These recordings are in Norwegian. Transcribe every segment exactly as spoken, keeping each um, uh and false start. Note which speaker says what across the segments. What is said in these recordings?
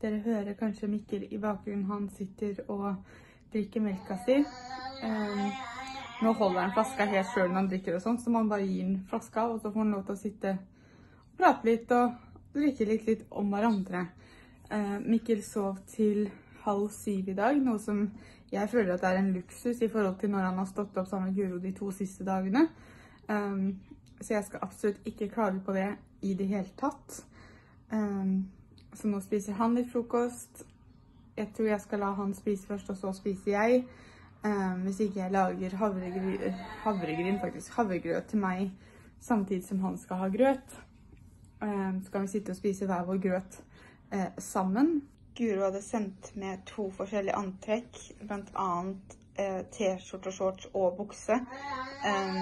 Speaker 1: Dere hører kanskje Mikkel i bakgrunnen. Han sitter og drikker melka si. Um, nå holder han flaska helt selv når han drikker og sånt, så man bare gir han flaska, og så får han lov til å sitte og prate litt og drikke litt, litt om hverandre. Uh, Mikkel sov til halv syv i dag, noe som jeg føler at det er en luksus i forhold til når han har stått opp sammen med Guro de to siste dagene. Um, så jeg skal absolutt ikke klage på det i det hele tatt. Um, så nå spiser han litt frokost. Jeg tror jeg skal la han spise først, og så spiser jeg. Um, hvis ikke jeg lager havregryn, havregryn, faktisk havregrøt til meg, samtidig som han skal ha grøt. Um, så kan vi sitte og spise hver vår grøt eh, sammen. Guro hadde sendt med to forskjellige antrekk, blant annet eh, t-skjorte, shorts og bukse. Um,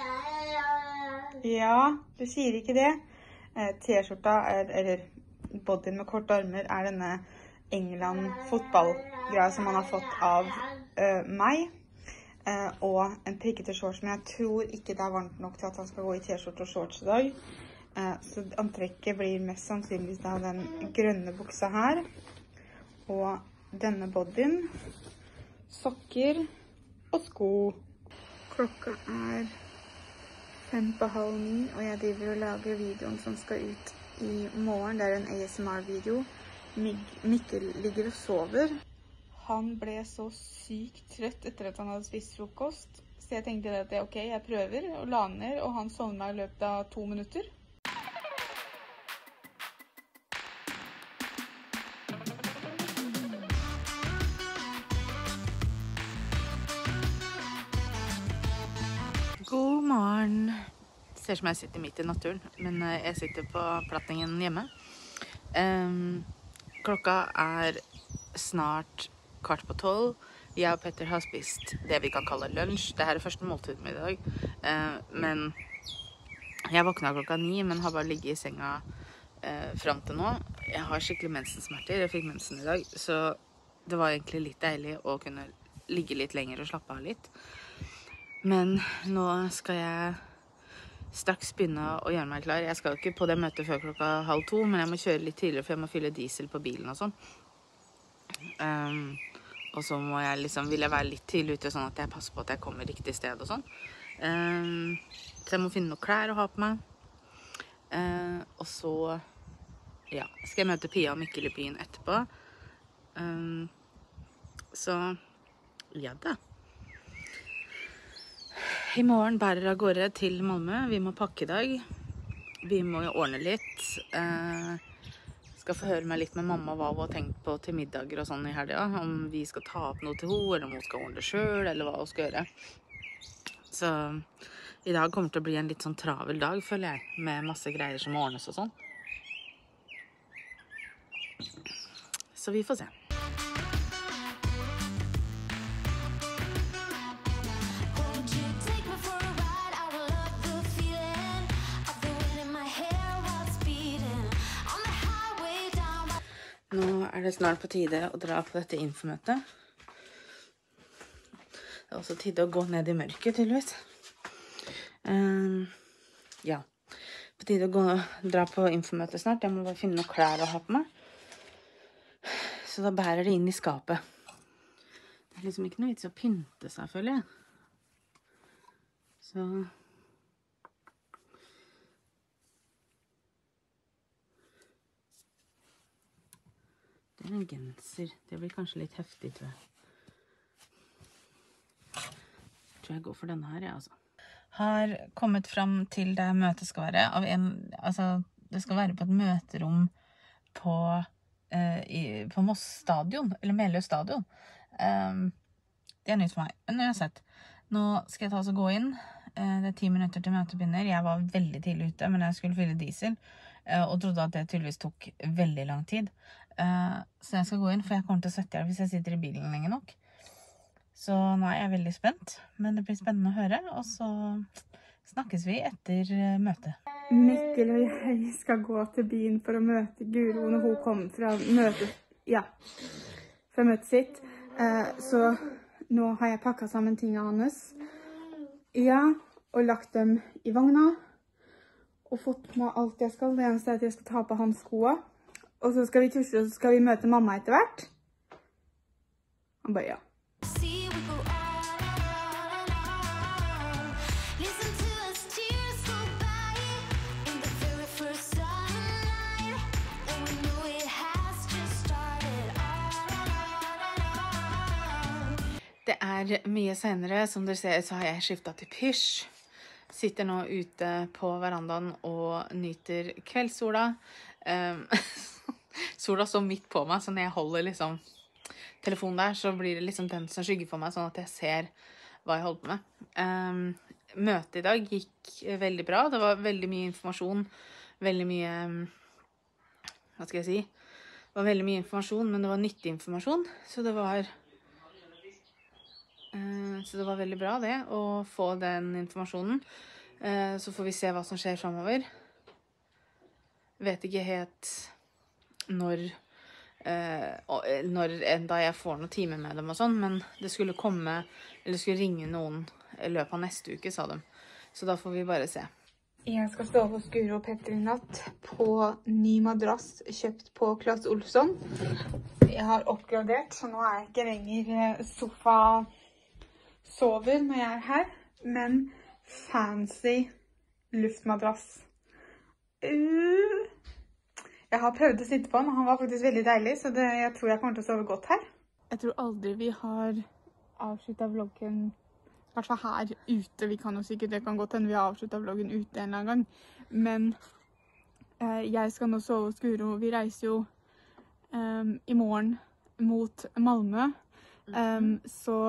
Speaker 1: ja, du sier ikke det. Eh, t-skjorta, eller bodyen med korte armer, er denne England fotballgreia som han har fått av eh, meg. Eh, og en prikkete shorts, men jeg tror ikke det er varmt nok til at han skal gå i t-skjorte og shorts i dag. Eh, så antrekket blir mest sannsynligvis da den grønne buksa her. Og denne bodyen, sokker og sko. Klokka er fem på halv ni, og jeg driver og lager videoen som skal ut i morgen. Det er en A S M R-video. Mikkel ligger og sover. Han ble så sykt trøtt etter at han hadde spist frokost, så jeg tenkte at det er ok, jeg prøver, og la ned, og han sovner meg i løpet av to minutter. God morgen. Det ser som jeg sitter midt i naturen, men jeg sitter på plattingen hjemme. Um, klokka er snart kvart på tolv. Jeg og Petter har spist det vi kan kalle lunsj. Dette er første måltid med i dag. Uh, men jeg våkna klokka ni, men har bare ligget i senga uh, frem til nå. Jeg har skikkelig mensensmerter. Jeg fikk mensen i dag, så det var egentlig litt deilig å kunne ligge litt lenger og slappe av litt. Men nå skal jeg straks begynne å gjøre meg klar. Jeg skal jo ikke på det møtet før klokka halv to, men jeg må kjøre litt tidligere, for jeg må fylle diesel på bilen og sånn. Um, og så må jeg liksom, vil jeg være litt tidlig ute, sånn at jeg passer på at jeg kommer riktig sted og sånn. Um, så jeg må finne noen klær å ha på meg. Uh, og så, ja, skal jeg møte Pia og Mikkel i byen etterpå. Um, så, ja da. I morgen bærer av gårde til Malmö. Vi må pakke i dag. Vi må jo ordne litt. Eh, skal få høre meg litt med mamma hva hun har tenkt på til middager og sånn i helgen. Om vi skal ta opp noe til henne, eller om hun skal ordne det selv, eller hva hun skal gjøre. Så i dag kommer det til å bli en litt sånn travel dag, føler jeg, med masse greier som må ordnes og sånn. Så vi får se. Nå er det snart på tide å dra på dette infomøtet. Det er også tide å gå ned i mørket, tydeligvis. Um, ja, på tide å gå, dra på infomøtet snart. Jeg må bare finne noen klær å ha på meg. Så da bærer det inn i skapet. Det er liksom ikke noe vits å pynte seg, føler jeg. Så... Det er en genser. Det blir kanskje litt heftig, tror jeg. Jeg tror jeg går for denne her, jeg, altså. Har kommet frem til det møtet skal være. Av en, altså, det skal være på et møterom på, eh, i, på Moss stadion, eller Meløy stadion. Um, det er nytt for meg. Men uansett, nå skal jeg ta oss og gå inn. Uh, det er ti minutter til møtet begynner. Jeg var veldig tidlig ute, men jeg skulle fylle diesel. Uh, og trodde at det tydeligvis tok veldig lang tid. Uh, så jeg skal gå inn, for jeg kommer til å svette her hvis jeg sitter i bilen lenge nok. Så nå er jeg veldig spent, men det blir spennende å høre, og så snakkes vi etter møtet. Mikkel og jeg skal gå til byen for å møte Guro når hun kommer fra møtet, ja, fra møtet sitt. Uh, så nå har jeg pakket sammen tingene hans, ja, og lagt dem i vogna, og fått med alt jeg skal. Det eneste er at jeg skal ta på hans skoene.
Speaker 2: og så skal vi tusle, og så skal vi møte mamma etter hvert. Han bare, ja.
Speaker 1: Det er mye senere, som dere ser så har jeg skiftet til pysj. Sitter nå ute på verandaen og nyter kveldssola. Um, sola står midt på meg, så når jeg holder liksom telefonen der, så blir det liksom den som skygger for meg, sånn at jeg ser hva jeg holder på med. Um, møtet i dag gikk veldig bra. Det var veldig mye informasjon, veldig mye, hva skal jeg si? Det var veldig mye informasjon, men det var nyttig informasjon, så det var... Så det var veldig bra det, å få den informasjonen. Så får vi se hva som skjer fremover. Vet ikke helt når, når enda jeg får noen timer med dem og sånn, men det skulle komme, eller skulle ringe noen i løpet av neste uke, sa de. Så da får vi bare se.
Speaker 2: Jeg skal stå hos Guro og Petter i natt på ny madrass kjøpt på Claes Olsson. Jeg har oppgradert, så nå er jeg ikke lenger sofa sover når jeg er her, men fancy luftmadrass. Uh. Jeg har prøvd å sitte på den, og han var faktisk veldig deilig, så det, jeg tror jeg kommer til å sove godt her. Jeg tror aldri vi har avsluttet vloggen, i hvert fall her ute. Vi kan jo sikkert, det kan godt hende vi har avsluttet vloggen ute en eller annen gang. Men eh, jeg skal nå sove hos Guro. Vi reiser jo um, i morgen mot Malmö. Um, så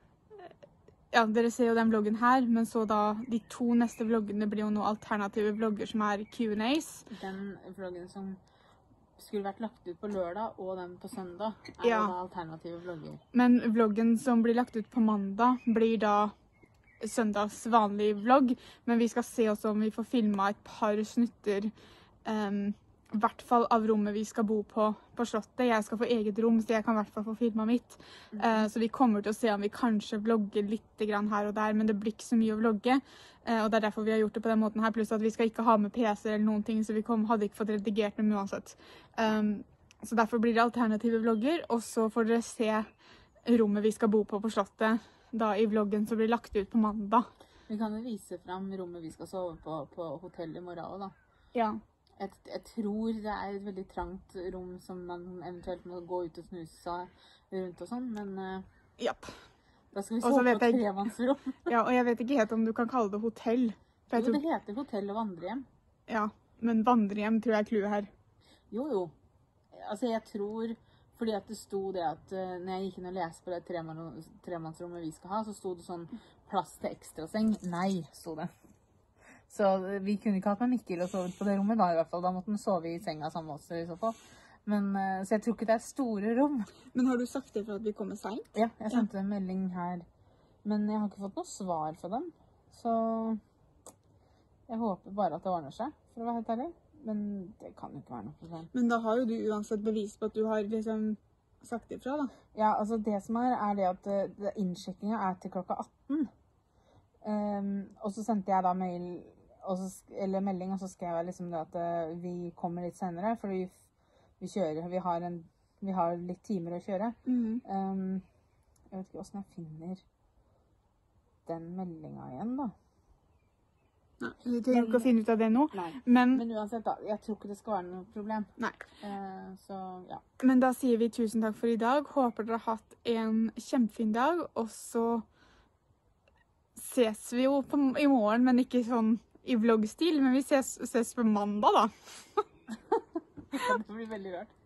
Speaker 2: ja, dere ser jo den vloggen her, men så da de to neste vloggene blir jo noen alternative vlogger som er Q and A's. Den vloggen som skulle vært lagt ut på lørdag og den på søndag er ja. Da alternative vlogger. Men vloggen som blir lagt ut på mandag blir da søndags vanlig vlogg, men vi skal se også om vi får filmet et par snutter um, i hvert fall av rommet vi skal bo på på slottet. Jeg skal få eget rom, så jeg kan i hvert fall få filmet mitt. Mm. Uh, så vi kommer til å se om vi kanskje vlogger litt grann her og der, men det blir ikke så mye å vlogge. Uh, og det er derfor vi har gjort det på den måten her, pluss at vi skal ikke ha med P C eller noen ting, så vi kom, hadde ikke fått redigert dem uansett. Um, så derfor blir det alternative vlogger, og så får dere se rommet vi skal bo på på slottet, da i vloggen som blir lagt ut på mandag. Vi kan jo vise frem rommet vi skal sove på på hotellet i morgen da. Ja. Jeg, jeg tror det er et veldig trangt rom som man eventuelt må gå ut og snuse seg rundt og sånn, men uh, japp. Da skal vi sove på et tremannsrom. Ja, og jeg vet ikke helt om du kan kalle det hotell. Jo, tror... det heter hotell og vandrehjem. Ja, men vandrehjem tror jeg er clouet her. Jo, jo. Altså, jeg tror, fordi at det sto det at uh, når jeg gikk inn og leste på det tremann, tremannsrommet vi skal ha, så sto det sånn plass til ekstraseng. Nei, sto det. Så vi kunne ikke hatt med Mikkel og sovet på det rommet da i hvert fall. Da måtte vi sove i senga sammen også i så fall. Men, så jeg tror ikke det er store rom. Men har du sagt det for at vi kommer sent? Ja, jeg sendte ja. En melding her. Men jeg har ikke fått noe svar fra dem. Så jeg håper bare at det ordner seg, for å være helt ærlig. Men det kan jo ikke være noe problem. Men da har jo du uansett bevis på at du har liksom sagt det fra da. Ja, altså det som er, er det at det, innsjekkingen er til klokka atten. Um, og så sendte jeg da mail og så, eller melding, og så skrev jeg liksom det at uh, vi kommer litt senere, for vi, vi kjører, vi har, en, vi har litt timer å kjøre. Mm. Um, jeg vet ikke hvordan jeg finner den meldingen igjen da. Nei, du trenger ikke å finne ut av det nå. Nei, men, men uansett da, jeg tror ikke det skal være noe problem. Nei. Uh, så, ja. Men da sier vi tusen takk for i dag. Håper dere har hatt en kjempefin dag, og så ses vi jo på, i morgen, men ikke sånn i vloggstil, men vi ses, ses på mandag da. Det blir veldig rart.